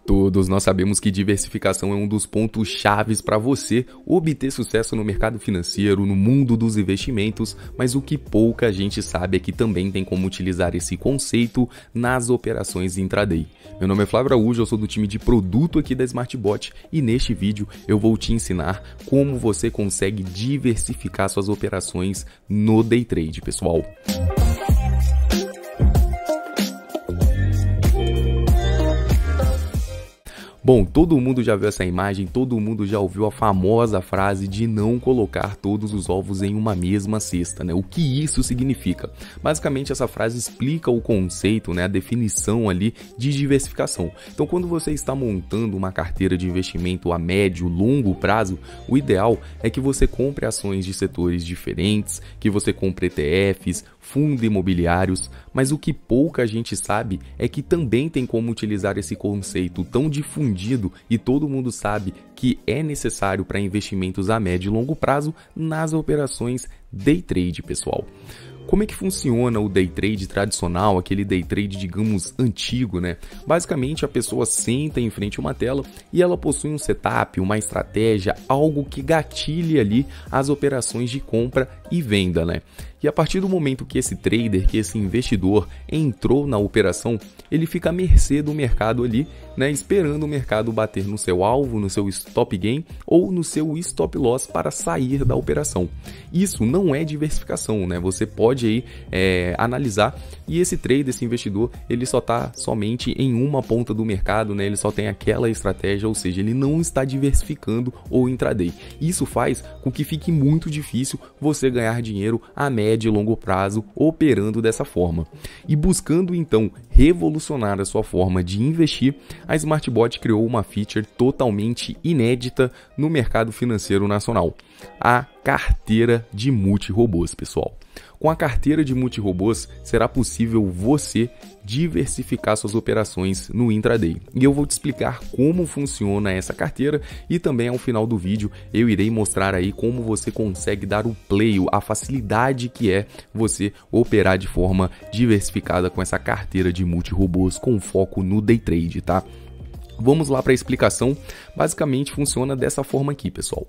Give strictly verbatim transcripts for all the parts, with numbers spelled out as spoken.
Todos nós sabemos que diversificação é um dos pontos chaves para você obter sucesso no mercado financeiro, no mundo dos investimentos, mas o que pouca gente sabe é que também tem como utilizar esse conceito nas operações intraday. Meu nome é Flávio Araújo, eu sou do time de produto aqui da SmartBot e neste vídeo eu vou te ensinar como você consegue diversificar suas operações no day trade, pessoal. Bom, todo mundo já viu essa imagem, todo mundo já ouviu a famosa frase de não colocar todos os ovos em uma mesma cesta, né? O que isso significa? Basicamente, essa frase explica o conceito, né? A definição ali de diversificação. Então, quando você está montando uma carteira de investimento a médio, longo prazo, o ideal é que você compre ações de setores diferentes, que você compre E T Fs, fundos imobiliários, mas o que pouca gente sabe é que também tem como utilizar esse conceito tão difundido e todo mundo sabe que é necessário para investimentos a médio e longo prazo nas operações day trade, pessoal. Como é que funciona o day trade tradicional, aquele day trade, digamos, antigo, né? Basicamente, a pessoa senta em frente a uma tela e ela possui um setup, uma estratégia, algo que gatilhe ali as operações de compra e venda, né? E a partir do momento que esse trader, que esse investidor entrou na operação, ele fica à mercê do mercado ali, né, esperando o mercado bater no seu alvo, no seu stop gain ou no seu stop loss para sair da operação. Isso não é diversificação, né? Você pode aí é, analisar e esse trader, esse investidor, ele só está somente em uma ponta do mercado, né? Ele só tem aquela estratégia, ou seja, ele não está diversificando o intraday. Isso faz com que fique muito difícil você ganhar dinheiro a médio e longo prazo operando dessa forma. E buscando então revolucionar a sua forma de investir, a SmartBot criou uma feature totalmente inédita no mercado financeiro nacional, a carteira de multirobôs, pessoal. Com a carteira de multirobôs, será possível você diversificar suas operações no intraday. E eu vou te explicar como funciona essa carteira e também ao final do vídeo eu irei mostrar aí como você consegue dar o play, a facilidade que é você operar de forma diversificada com essa carteira de multirobôs com foco no day trade, tá? Vamos lá para a explicação. Basicamente funciona dessa forma aqui, pessoal.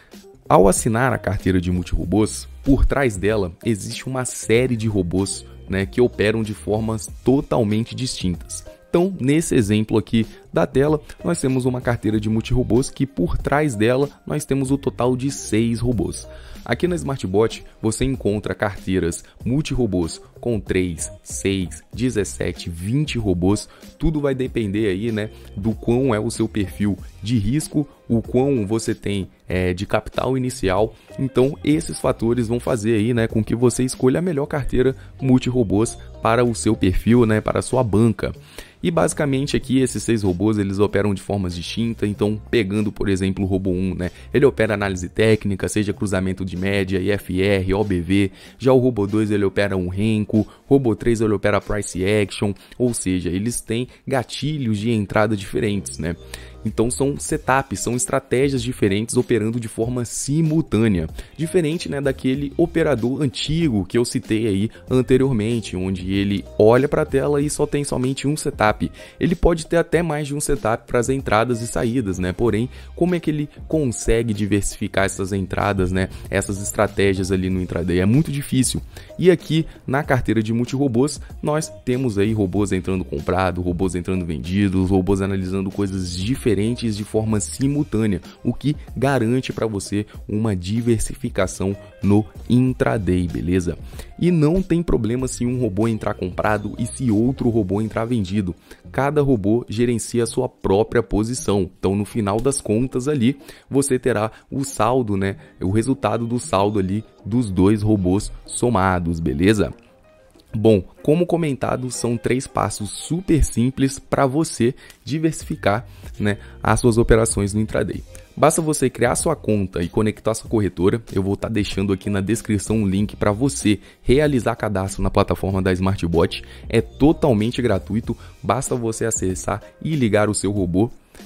Ao assinar a carteira de multirobôs, por trás dela existe uma série de robôs, né, que operam de formas totalmente distintas. Então, nesse exemplo aqui da tela, nós temos uma carteira de multirobôs que por trás dela nós temos o total de seis robôs. Aqui na SmartBot você encontra carteiras multirobôs com três, seis, dezessete, vinte robôs. Tudo vai depender aí, né, do quão é o seu perfil de risco, o quão você tem é, de capital inicial. Então esses fatores vão fazer aí, né, com que você escolha a melhor carteira multirobôs para o seu perfil, né, para a sua banca. E basicamente aqui esses seis robôs eles operam de formas distintas. Então pegando por exemplo o robô um, né, ele opera análise técnica, seja cruzamento de média, I F R, O B V. Já o robô dois ele opera um renko, robô três ele opera price action, ou seja, eles têm gatilhos de entrada diferentes, né? Então são setups, são estratégias diferentes operando de forma simultânea. Diferente, né, daquele operador antigo que eu citei aí anteriormente, onde ele olha para a tela e só tem somente um setup. Ele pode ter até mais de um setup para as entradas e saídas, né? Porém, como é que ele consegue diversificar essas entradas, né? Essas estratégias ali no intraday? É muito difícil. E aqui na carteira de multirobôs, nós temos aí robôs entrando comprado, robôs entrando vendidos, robôs analisando coisas diferentes de forma simultânea, o que garante para você uma diversificação no intraday, beleza? E não tem problema se um robô entrar comprado e se outro robô entrar vendido. Cada robô gerencia a sua própria posição. Então, no final das contas ali, você terá o saldo, né? O resultado do saldo ali dos dois robôs somados, beleza? Bom, como comentado, são três passos super simples para você diversificar, né, as suas operações no intraday. Basta você criar sua conta e conectar sua corretora. Eu vou estar deixando aqui na descrição um link para você realizar cadastro na plataforma da SmartBot. É totalmente gratuito, basta você acessar e ligar o seu robô.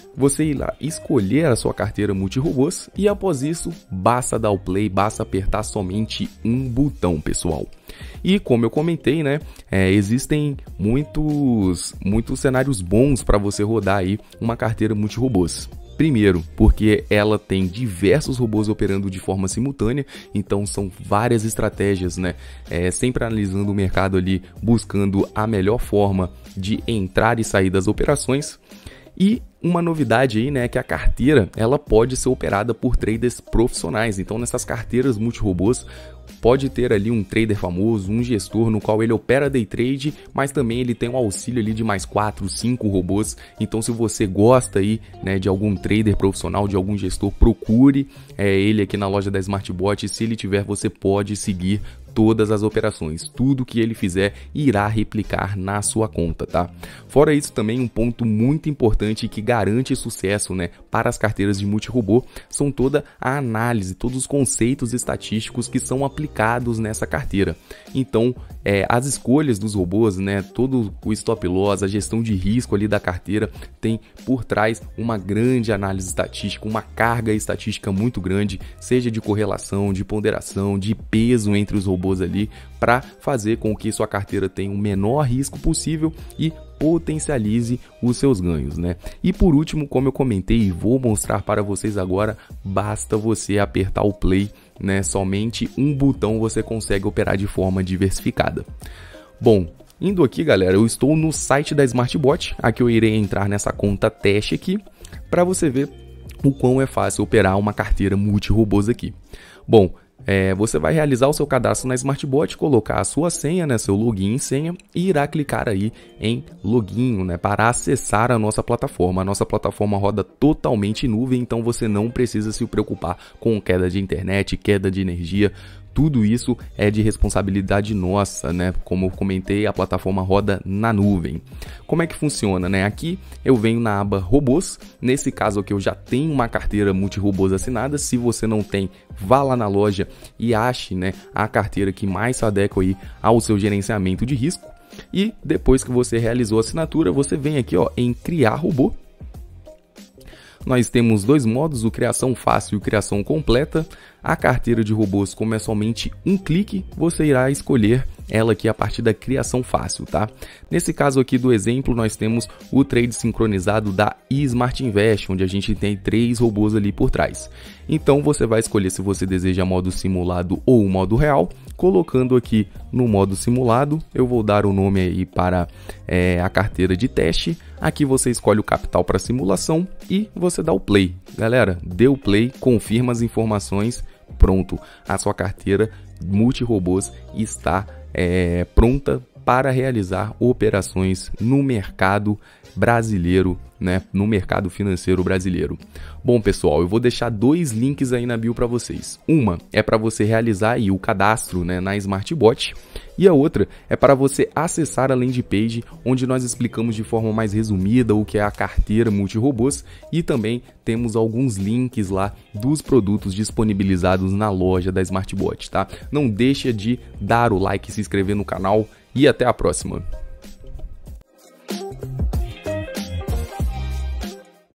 você ir lá escolher a sua carteira multi-robôs e após isso, basta dar o play, basta apertar somente um botão, pessoal. E como eu comentei, né, é, existem muitos, muitos cenários bons para você rodar aí uma carteira multi-robôs. Primeiro, porque ela tem diversos robôs operando de forma simultânea, então são várias estratégias, né? É, sempre analisando o mercado ali, buscando a melhor forma de entrar e sair das operações. E uma novidade aí, né, é que a carteira ela pode ser operada por traders profissionais. Então, nessas carteiras multi-robôs, pode ter ali um trader famoso, um gestor no qual ele opera day trade, mas também ele tem um auxílio ali de mais quatro, cinco robôs. Então, se você gosta aí, né, de algum trader profissional, de algum gestor, procure é, ele aqui na loja da Smartbot. Se ele tiver, você pode seguir todas as operações, tudo que ele fizer irá replicar na sua conta, tá? Fora isso, também um ponto muito importante que garante sucesso, né, para as carteiras de multi-robô são toda a análise, todos os conceitos estatísticos que são aplicados nessa carteira. Então, é, as escolhas dos robôs, né, todo o stop loss, a gestão de risco ali da carteira tem por trás uma grande análise estatística, uma carga estatística muito grande, seja de correlação, de ponderação, de peso entre os robôs ali, para fazer com que sua carteira tenha o menor risco possível e potencialize os seus ganhos, né? E por último, como eu comentei e vou mostrar para vocês agora, basta você apertar o play, né? Somente um botão você consegue operar de forma diversificada. Bom, indo aqui, galera, eu estou no site da Smartbot, aqui eu irei entrar nessa conta teste aqui, para você ver o quão é fácil operar uma carteira multi-robôs aqui. Bom, É, você vai realizar o seu cadastro na Smartbot, colocar a sua senha, né, seu login e senha, e irá clicar aí em login, né, para acessar a nossa plataforma. A nossa plataforma roda totalmente em nuvem, então você não precisa se preocupar com queda de internet, queda de energia. Tudo isso é de responsabilidade nossa, né? Como eu comentei, a plataforma roda na nuvem. Como é que funciona, né? Aqui eu venho na aba robôs. Nesse caso aqui eu já tenho uma carteira multi-robôs assinada. Se você não tem, vá lá na loja e ache, né, a carteira que mais se adequa aí ao seu gerenciamento de risco. E depois que você realizou a assinatura, você vem aqui, ó, em criar robô. Nós temos dois modos, o criação fácil e o criação completa. A carteira de robôs, como é somente um clique, você irá escolher ela aqui a partir da criação fácil, tá? Nesse caso aqui do exemplo, nós temos o trade sincronizado da Smart Invest, onde a gente tem três robôs ali por trás. Então você vai escolher se você deseja modo simulado ou modo real. Colocando aqui no modo simulado, eu vou dar o nome aí para é, a carteira de teste. Aqui você escolhe o capital para simulação e você dá o play. Galera, deu play, confirma as informações, pronto. A sua carteira multi-robôs está é, pronta para realizar operações no mercado brasileiro, né, no mercado financeiro brasileiro. Bom, pessoal, eu vou deixar dois links aí na bio para vocês. Uma é para você realizar aí o cadastro, né, na Smartbot, e a outra é para você acessar a landing page, onde nós explicamos de forma mais resumida o que é a carteira multi-robôs e também temos alguns links lá dos produtos disponibilizados na loja da Smartbot, tá? Não deixa de dar o like, se inscrever no canal e até a próxima.